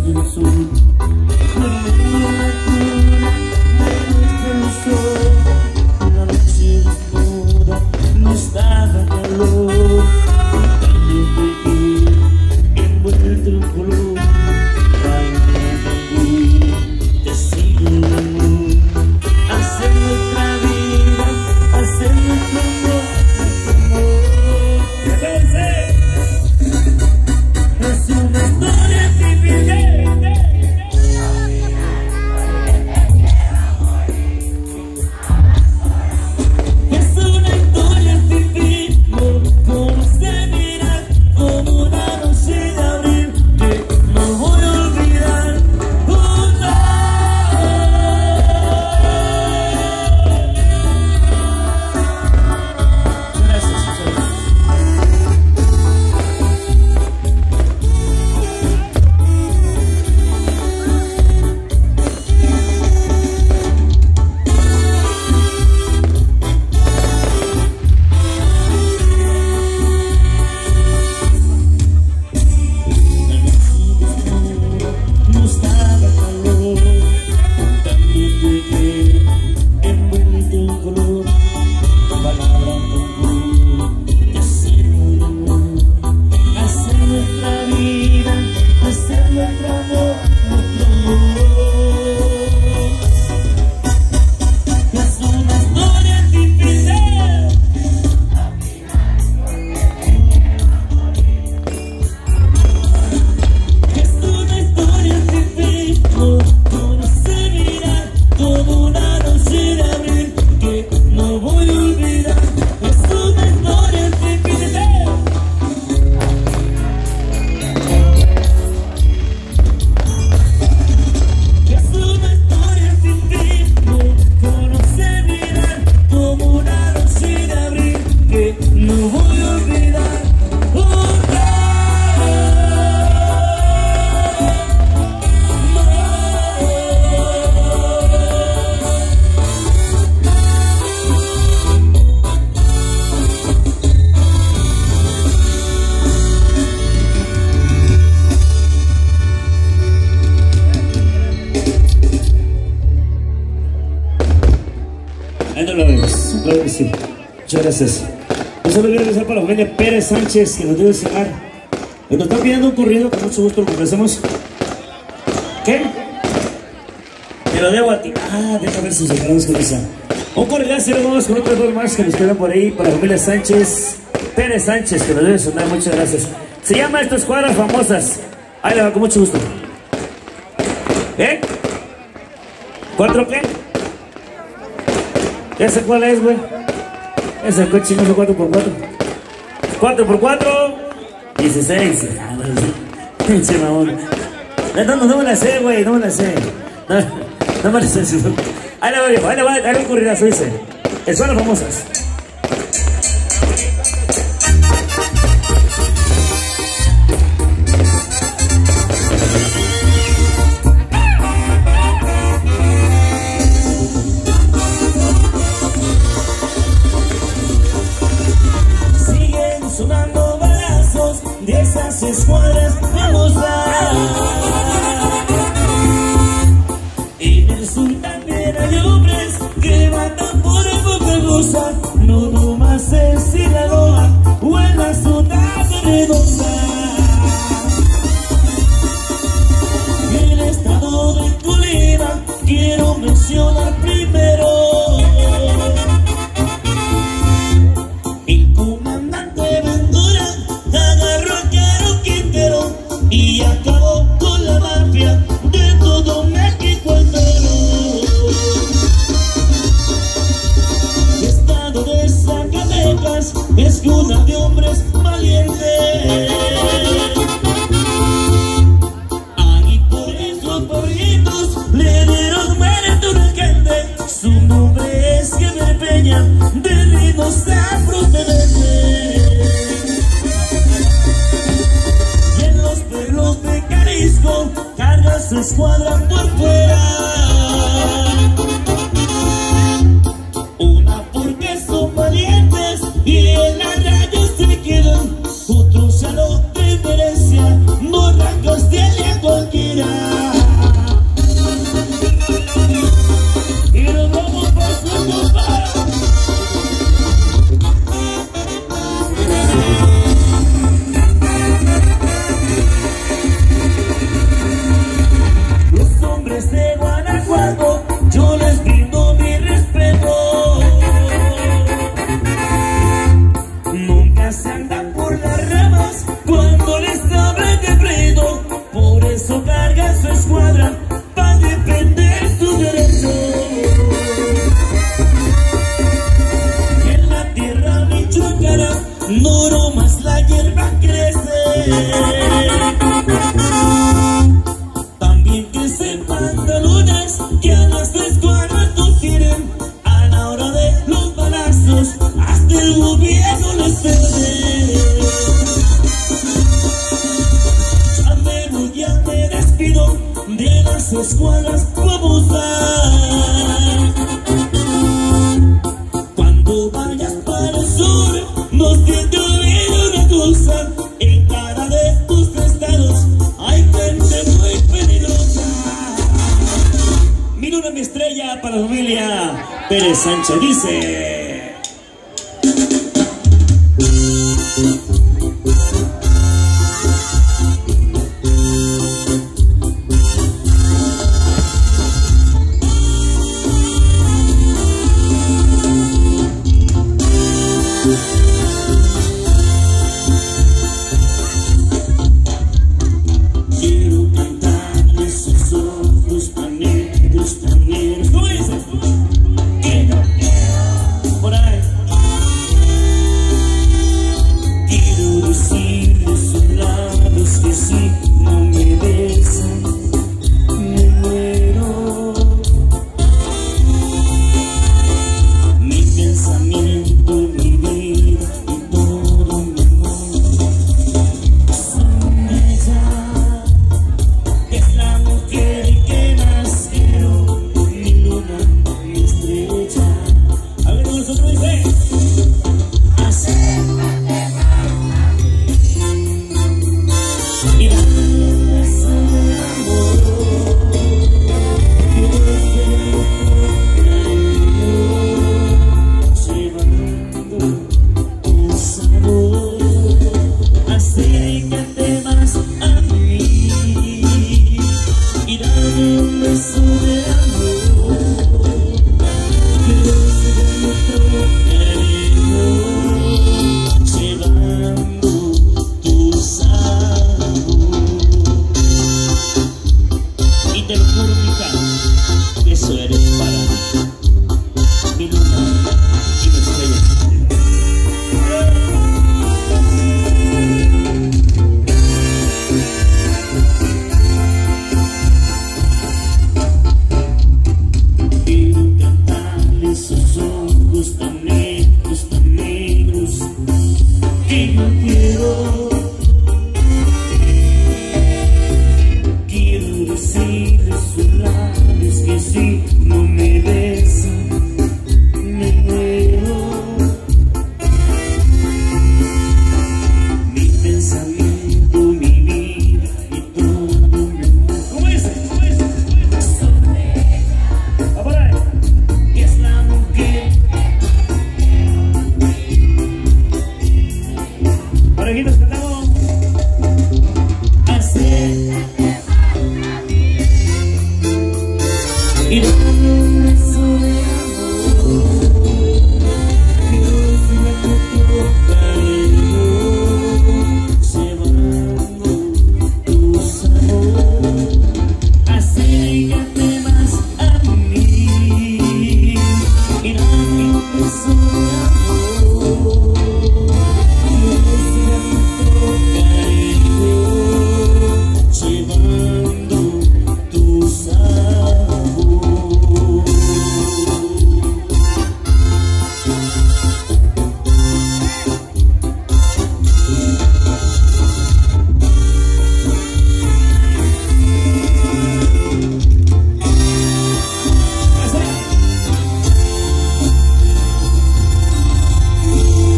del sur, por medio de la cuna de nuestro sol. La noche desnuda nos daba calor, un cambio de envuelto en color, te sigue el amor, hacer nuestra vida, hacer nuestro amor. Es una historia sin fin. Es una historia sin fin. Como se mira, como una noche de abril que no voy a olvidar. Ahí no lo vemos, claro que sí. Muchas gracias. Un saludo quiero empezar para la familia Pérez Sánchez, que nos debe cenar. Nos están pidiendo un corrido, con mucho gusto lo ofrecemos. ¿Qué? Te lo debo a ti. Déjame ver si nos separamos con esa. Un corridazo y luego vamos con otros dos más que nos quedan por ahí para la familia Sánchez, Pérez Sánchez, que nos debe sonar. Muchas gracias. Se llama Estas Cuadras Famosas. Ahí le va, con mucho gusto. ¿Eh? ¿4 qué? ¿Ese cuál es, güey? Ese coche no es 4x4. 4x4, 16. Pinche mamón. No me la sé, güey, no me la sé. No me la sé. Ahí le va, ahí le va un corridazo, dice. Son las famosas. Sonando balazos de esas escuadras famosas. En el sur también hay hombres que matan por poca cosa, no nomás en Sinaloa o en la zona venenosa. En el estado de Colima quiero mencionar primero y acabó con la mafia de todo México entero. Estado de Zacatecas es cuna de hombres valientes. Ahí por esos pueblitos le dieron muerto a gente. Su nombre es Javier Peña, de Reynosa procedente. De Carisco carga su escuadra por fuera, una porque son valientes y en la raya se quedan, otros a lo de Venecia, borracos de a cualquiera. despido de las escuadras vamos a. Cuando vayas para el sur, no se te olvide una cosa: en cada de tus estados hay gente muy peligrosa. Mi luna, mi estrella, para la familia Pérez Sánchez dice.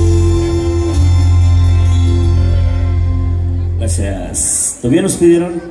Gracias. Todavía nos pidieron